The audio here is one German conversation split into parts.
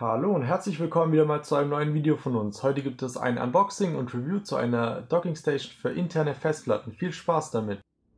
Hallo und herzlich willkommen wieder mal zu einem neuen Video von uns. Heute gibt es ein Unboxing und Review zu einer Docking Station für interne Festplatten. Viel Spaß damit!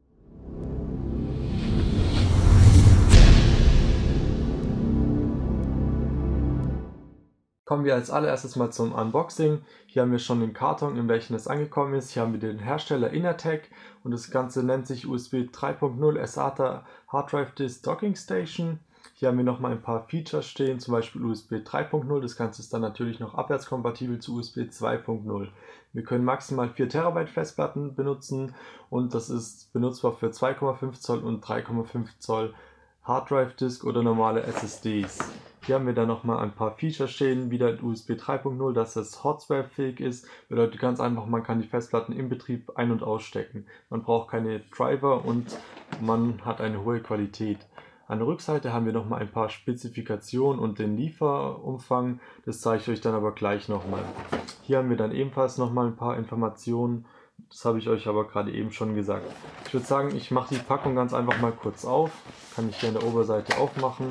Kommen wir als allererstes mal zum Unboxing. Hier haben wir schon den Karton, in welchem es angekommen ist. Hier haben wir den Hersteller Inateck und das Ganze nennt sich USB 3.0 SATA Hard Drive Disk Docking Station. Hier haben wir nochmal ein paar Features stehen, zum Beispiel USB 3.0. Das Ganze ist dann natürlich noch abwärtskompatibel zu USB 2.0. Wir können maximal 4 TB Festplatten benutzen und das ist benutzbar für 2,5 Zoll und 3,5 Zoll Hard Drive Disk oder normale SSDs. Hier haben wir dann nochmal ein paar Features stehen, wieder USB 3.0, dass es Hot-Swap-fähig ist. Bedeutet ganz einfach, man kann die Festplatten im Betrieb ein- und ausstecken. Man braucht keine Driver und man hat eine hohe Qualität. An der Rückseite haben wir nochmal ein paar Spezifikationen und den Lieferumfang. Das zeige ich euch dann aber gleich nochmal. Hier haben wir dann ebenfalls nochmal ein paar Informationen. Das habe ich euch aber gerade eben schon gesagt. Ich würde sagen, ich mache die Packung ganz einfach mal kurz auf. Kann ich hier an der Oberseite aufmachen.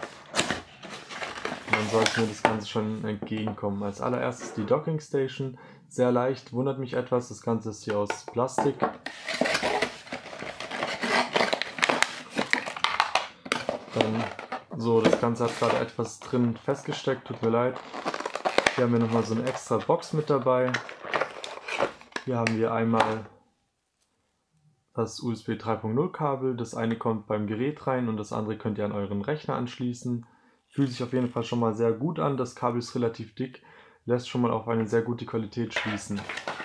Und dann sollte mir das Ganze schon entgegenkommen. Als allererstes die Docking Station. Sehr leicht, wundert mich etwas. Das Ganze ist hier aus Plastik. Dann so, das Ganze hat gerade etwas drin festgesteckt, tut mir leid. Hier haben wir nochmal so eine extra Box mit dabei. Hier haben wir einmal das USB 3.0 Kabel. Das eine kommt beim Gerät rein und das andere könnt ihr an euren Rechner anschließen. Fühlt sich auf jeden Fall schon mal sehr gut an. Das Kabel ist relativ dick, lässt schon mal auf eine sehr gute Qualität schließen.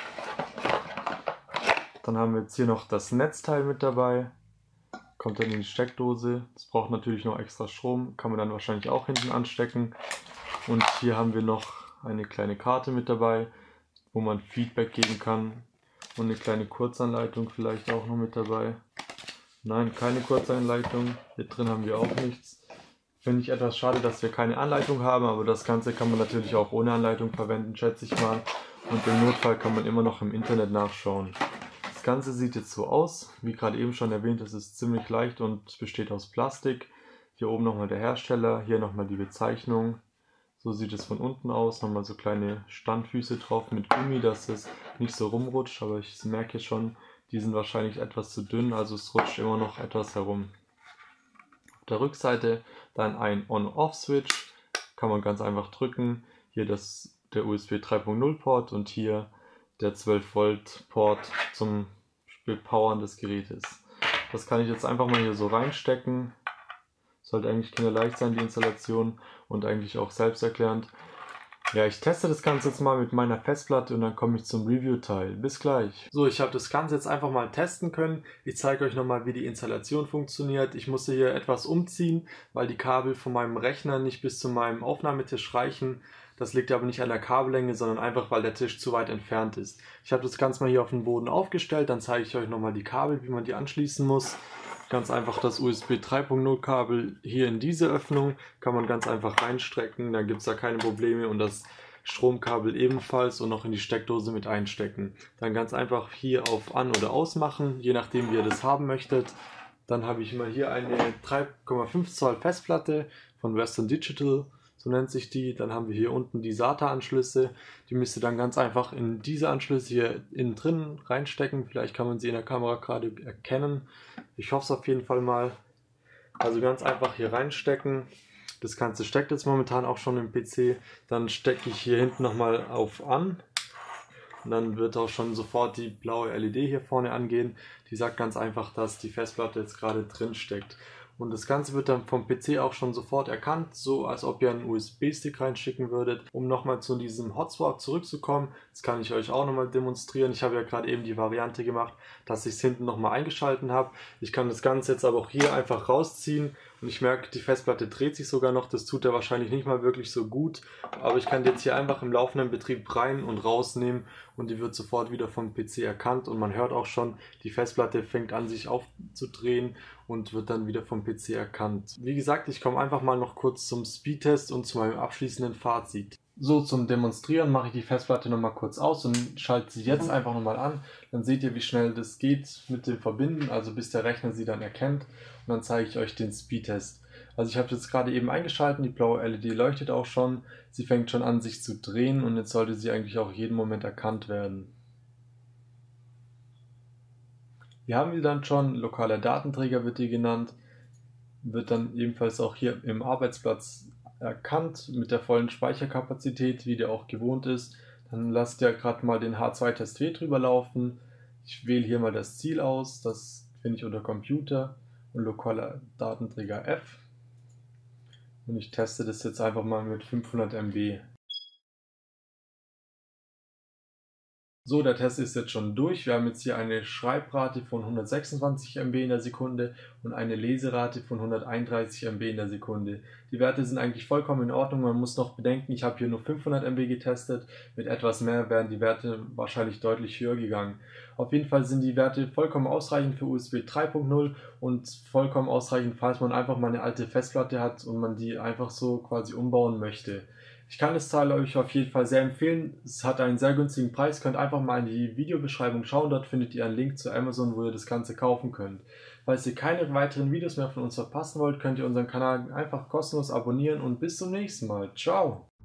Dann haben wir jetzt hier noch das Netzteil mit dabei. Kommt dann in die Steckdose. Das braucht natürlich noch extra Strom, kann man dann wahrscheinlich auch hinten anstecken. Und hier haben wir noch eine kleine Karte mit dabei, wo man Feedback geben kann. Und eine kleine Kurzanleitung vielleicht auch noch mit dabei. Nein, keine Kurzanleitung. Hier drin haben wir auch nichts. Finde ich etwas schade, dass wir keine Anleitung haben, aber das Ganze kann man natürlich auch ohne Anleitung verwenden, schätze ich mal. Und im Notfall kann man immer noch im Internet nachschauen. Das Ganze sieht jetzt so aus, wie gerade eben schon erwähnt, es ist ziemlich leicht und besteht aus Plastik. Hier oben nochmal der Hersteller, hier nochmal die Bezeichnung. So sieht es von unten aus, nochmal so kleine Standfüße drauf mit Gummi, dass es nicht so rumrutscht, aber ich merke schon, die sind wahrscheinlich etwas zu dünn, also es rutscht immer noch etwas herum. Auf der Rückseite dann ein On-Off-Switch, kann man ganz einfach drücken. Hier der USB 3.0 Port und hier der 12 Volt Port zum Powern des Gerätes. Das kann ich jetzt einfach mal hier so reinstecken. Sollte eigentlich kinderleicht sein, die Installation, und eigentlich auch selbsterklärend. Ja, ich teste das Ganze jetzt mal mit meiner Festplatte und dann komme ich zum Review-Teil. Bis gleich. So, ich habe das Ganze jetzt einfach mal testen können. Ich zeige euch nochmal, wie die Installation funktioniert. Ich musste hier etwas umziehen, weil die Kabel von meinem Rechner nicht bis zu meinem Aufnahmetisch reichen. Das liegt aber nicht an der Kabellänge, sondern einfach, weil der Tisch zu weit entfernt ist. Ich habe das Ganze mal hier auf den Boden aufgestellt, dann zeige ich euch nochmal die Kabel, wie man die anschließen muss. Ganz einfach das USB 3.0 Kabel hier in diese Öffnung, kann man ganz einfach reinstecken, dann gibt es da keine Probleme, und das Stromkabel ebenfalls und noch in die Steckdose mit einstecken. Dann ganz einfach hier auf An- oder Ausmachen, je nachdem wie ihr das haben möchtet. Dann habe ich mal hier eine 3,5 Zoll Festplatte von Western Digital, so nennt sich die. Dann haben wir hier unten die SATA-Anschlüsse. Die müsst ihr dann ganz einfach in diese Anschlüsse hier innen drin reinstecken. Vielleicht kann man sie in der Kamera gerade erkennen. Ich hoffe es auf jeden Fall mal. Also ganz einfach hier reinstecken. Das Ganze steckt jetzt momentan auch schon im PC. Dann stecke ich hier hinten nochmal auf An. Und dann wird auch schon sofort die blaue LED hier vorne angehen. Die sagt ganz einfach, dass die Festplatte jetzt gerade drin steckt. Und das Ganze wird dann vom PC auch schon sofort erkannt, so als ob ihr einen USB-Stick reinschicken würdet. Um nochmal zu diesem Hotswap zurückzukommen, das kann ich euch auch nochmal demonstrieren. Ich habe ja gerade eben die Variante gemacht, dass ich es hinten nochmal eingeschalten habe. Ich kann das Ganze jetzt aber auch hier einfach rausziehen und ich merke, die Festplatte dreht sich sogar noch. Das tut er wahrscheinlich nicht mal wirklich so gut, aber ich kann die jetzt hier einfach im laufenden Betrieb rein und rausnehmen und die wird sofort wieder vom PC erkannt, und man hört auch schon, die Festplatte fängt an sich aufzudrehen und wird dann wieder vom PC erkannt. Wie gesagt, ich komme einfach mal noch kurz zum Speedtest und zu meinem abschließenden Fazit. So, zum Demonstrieren mache ich die Festplatte nochmal kurz aus und schalte sie jetzt einfach nochmal an. Dann seht ihr, wie schnell das geht mit dem Verbinden, also bis der Rechner sie dann erkennt, und dann zeige ich euch den Speedtest. Also ich habe jetzt gerade eben eingeschaltet, die blaue LED leuchtet auch schon. Sie fängt schon an, sich zu drehen und jetzt sollte sie eigentlich auch jeden Moment erkannt werden. Wir haben die dann schon, lokaler Datenträger wird die genannt, wird dann ebenfalls auch hier im Arbeitsplatz erkannt mit der vollen Speicherkapazität, wie der auch gewohnt ist. Dann lasst ihr gerade mal den H2-Test W drüber laufen. Ich wähle hier mal das Ziel aus, das finde ich unter Computer und lokaler Datenträger F. Und ich teste das jetzt einfach mal mit 500 MB. So, der Test ist jetzt schon durch. Wir haben jetzt hier eine Schreibrate von 126 MB in der Sekunde und eine Leserate von 131 MB in der Sekunde. Die Werte sind eigentlich vollkommen in Ordnung. Man muss noch bedenken, ich habe hier nur 500 MB getestet. Mit etwas mehr wären die Werte wahrscheinlich deutlich höher gegangen. Auf jeden Fall sind die Werte vollkommen ausreichend für USB 3.0 und vollkommen ausreichend, falls man einfach mal eine alte Festplatte hat und man die einfach so quasi umbauen möchte. Ich kann das Teil euch auf jeden Fall sehr empfehlen. Es hat einen sehr günstigen Preis. Könnt einfach mal in die Videobeschreibung schauen. Dort findet ihr einen Link zu Amazon, wo ihr das Ganze kaufen könnt. Falls ihr keine weiteren Videos mehr von uns verpassen wollt, könnt ihr unseren Kanal einfach kostenlos abonnieren und bis zum nächsten Mal. Ciao!